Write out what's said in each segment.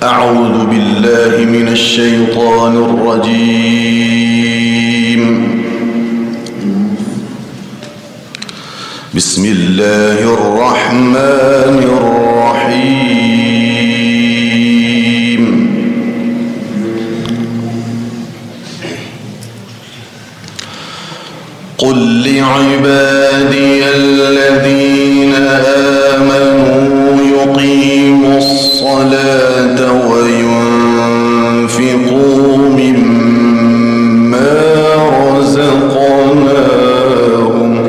أعوذ بالله من الشيطان الرجيم. بسم الله الرحمن الرحيم. قل لعبادي الذين آمنوا يقيموا الصلاة وينفقوا مما رزقناهم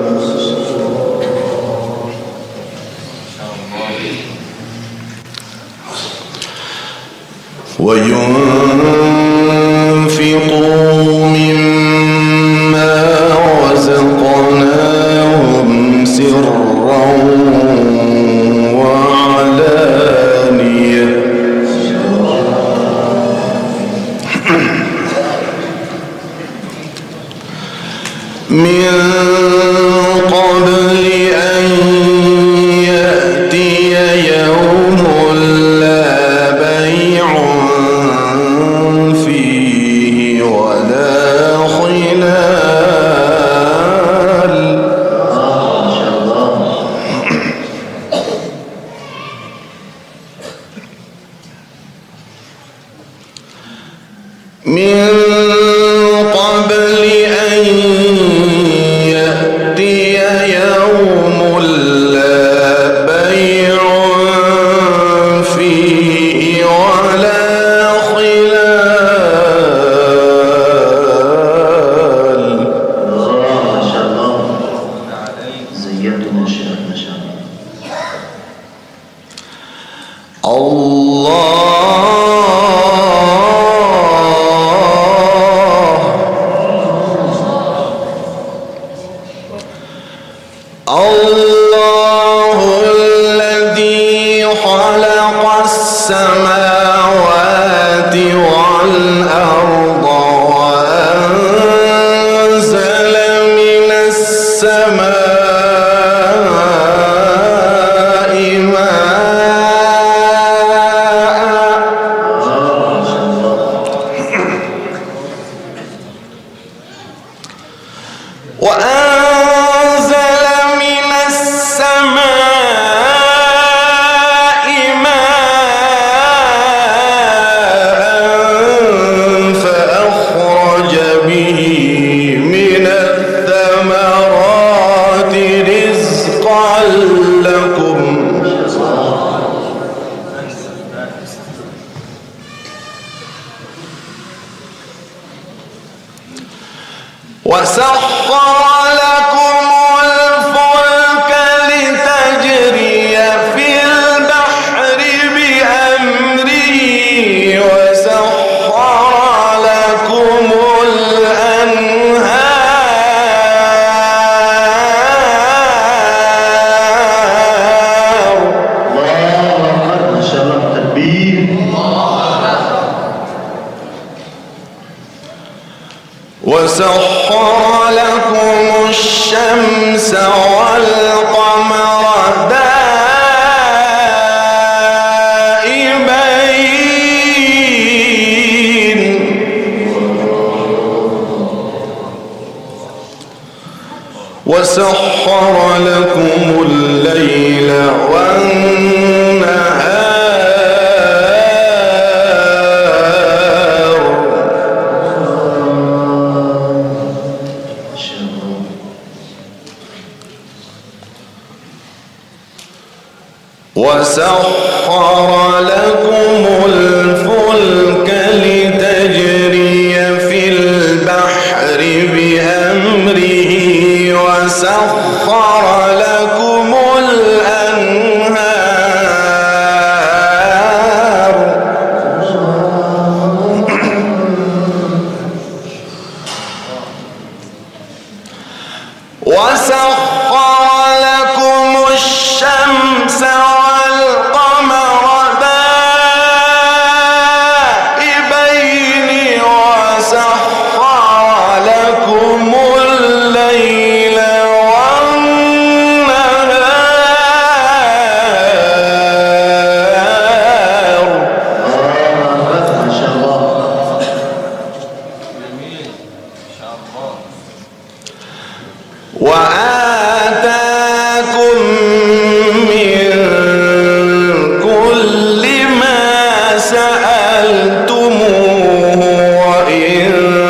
سرا وعلانية من قبل أن يأتي يوم لا بيع فيه ولا خلال من قبل أن يأتي يوم لا بيع فيه ولا خلال. ما شاء الله زينتم ما شاء الله. الله الذي خلق السماوات والأرض وأنزل من السماء ماء فأخرج به من الثمرات رزقا لكم وسخر لكم الفلك لتجري في البحر بأمره وسخر لكم الأنهار. الله أكبر ما شاء الله تكبير. وسخر لكم الشمس والقمر دائبين وسخر لكم الليل والنهار وسخر لكم الفلك لتجري في البحر بأمره وسخر لكم الأنهار. وسخر لكم الشمس والقمر دائبين وسخر لكم الليل والنهار. وآتاكم من كل ما سألتموه وإن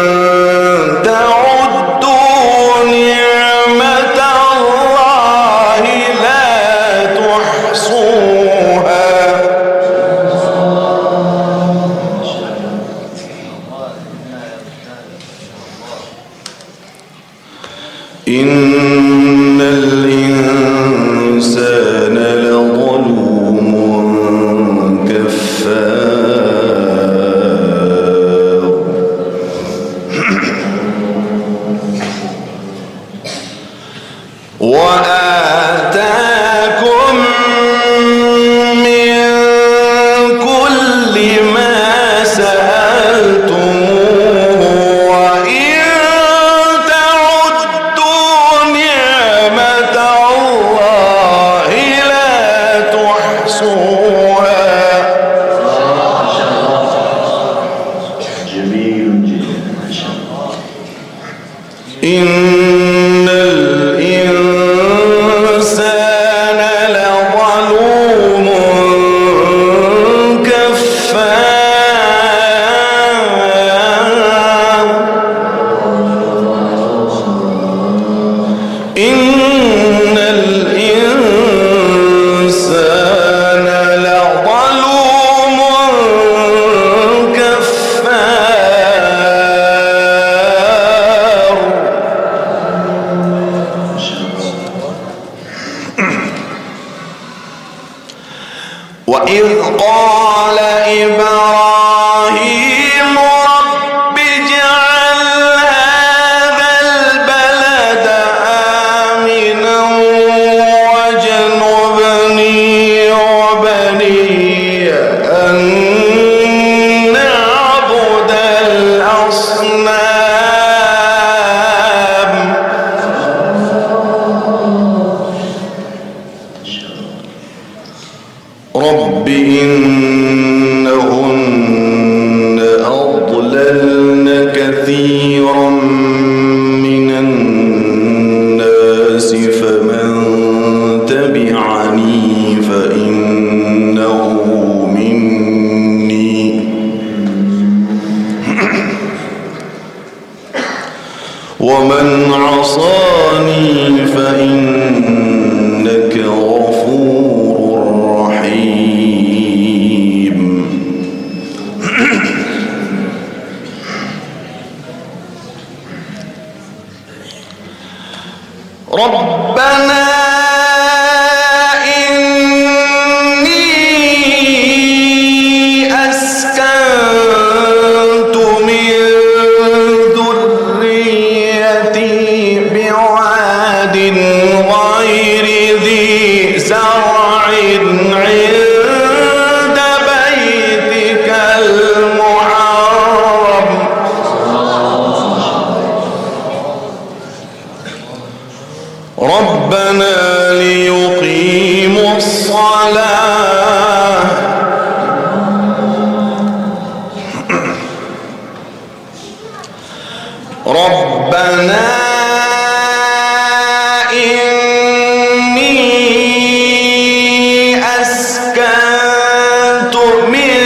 تعدوا نعمة الله لا تحصوها إن الإنسان لظلوم كفار وآتاكم من كل ما سألتموه وإن تعدوا نعمة الله لا تحصوها جميل جدا ما شاء الله. إن الإنسان لظلوم كفار إن الإنسان لظلوم كفار وإذ قال إبراهيم رب اجعل هذا البلد آمنا واجنبني وبني أن نعبد الأصنام رب إنهن أضللن كثيرا من الناس فمن تبعني فإنه مني ومن عصاني فإنك غفور رحيم ربنا إني أسكنت من ذريتي بواد غير ذي زرع عند بيتك المحرم ربنا ليقيموا الصلاة ربنا إني أسكنت من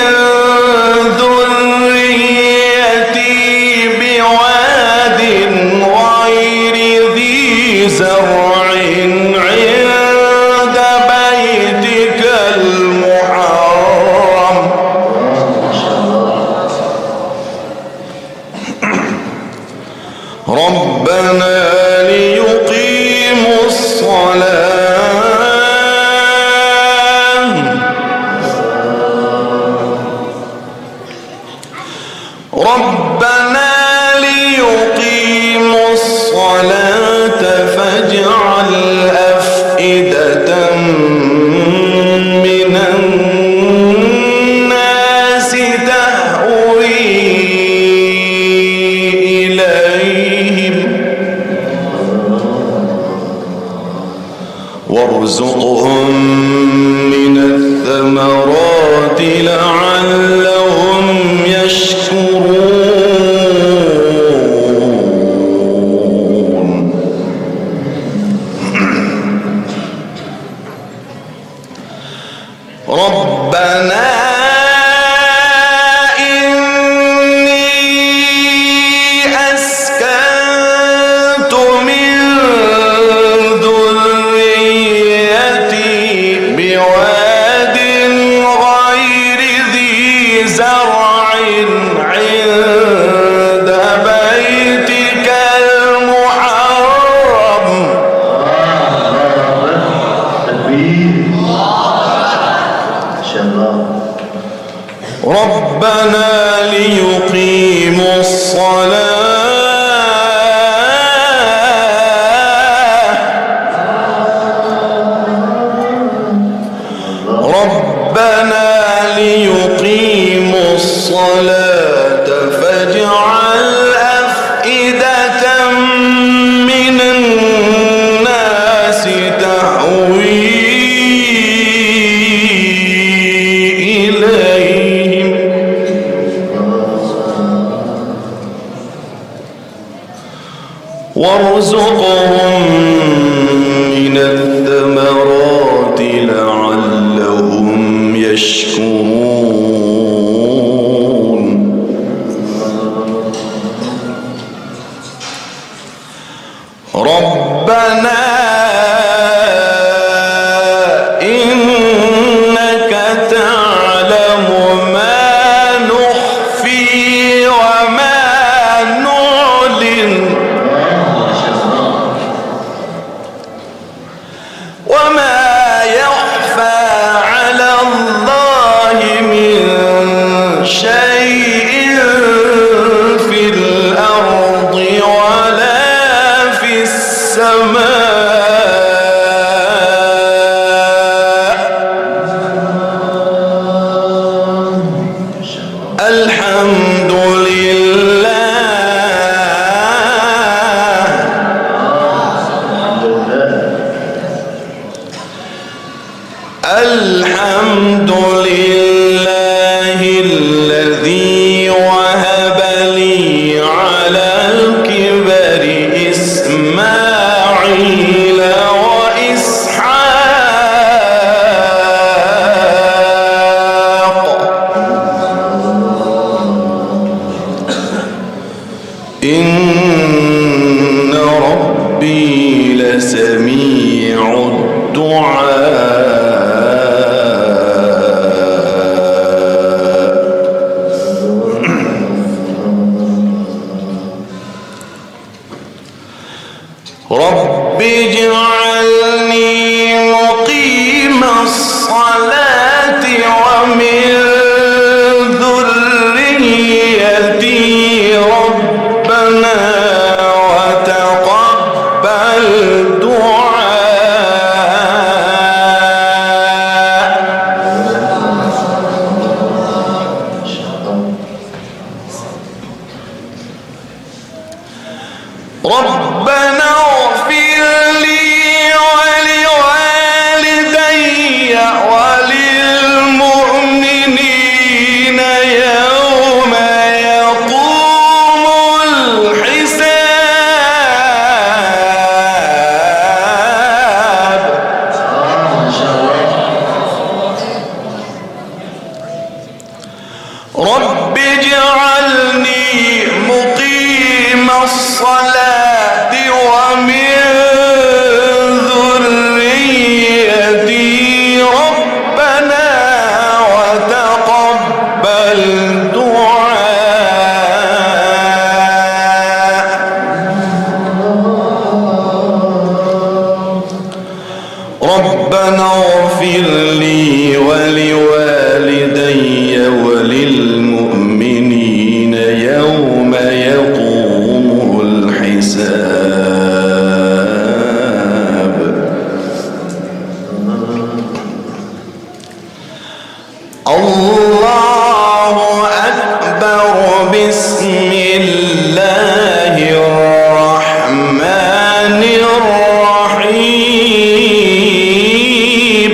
ذريتي بواد غير ذي زرع عند بيتك المحرم ربنا ليقيموا الصلاة ربنا ليقيموا الصلاة فاجعل أفئدة من الناس تهوي إليهم وارزقهم من الثمرات لعلهم يشكرون ربنا ليقيموا الصلاة ربنا ليقيموا الصلاة فاجعل أفئدة من الناس تهوي إليهم وارزقهم من الثمرات لعلهم يشكرون ربنا إنك تعلم ما نخفي وما نعلن وما يخفى على الله من شيء في الأرض ولا في السماء الحمد الحمد لله الذي وهب لي على الكبر إسماعيل وإسحاق إن ربي لسميع الدعاء رب اجعلني مقيم الصلاة ومن ذريتي ربنا وتقبل دعاء ربنا اغفر لي ولوالدي وللمؤمنين يوم يقوم الحساب رب اجعلني مقيم الصلاة ومن ذريتي ربنا وتقبل دعاء ربنا اغفر لي ولوالدي وللمؤمنين يوم يقوم الحساب الله أكبر بسم الله الرحمن الرحيم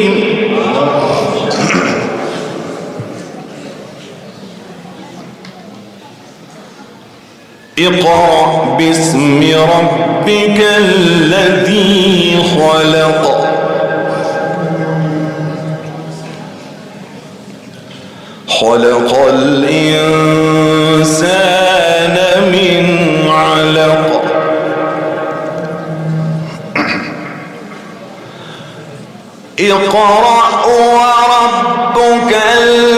اقرأ باسم ربك الذي خلق خلق الإنسان من علق اقرأ وربك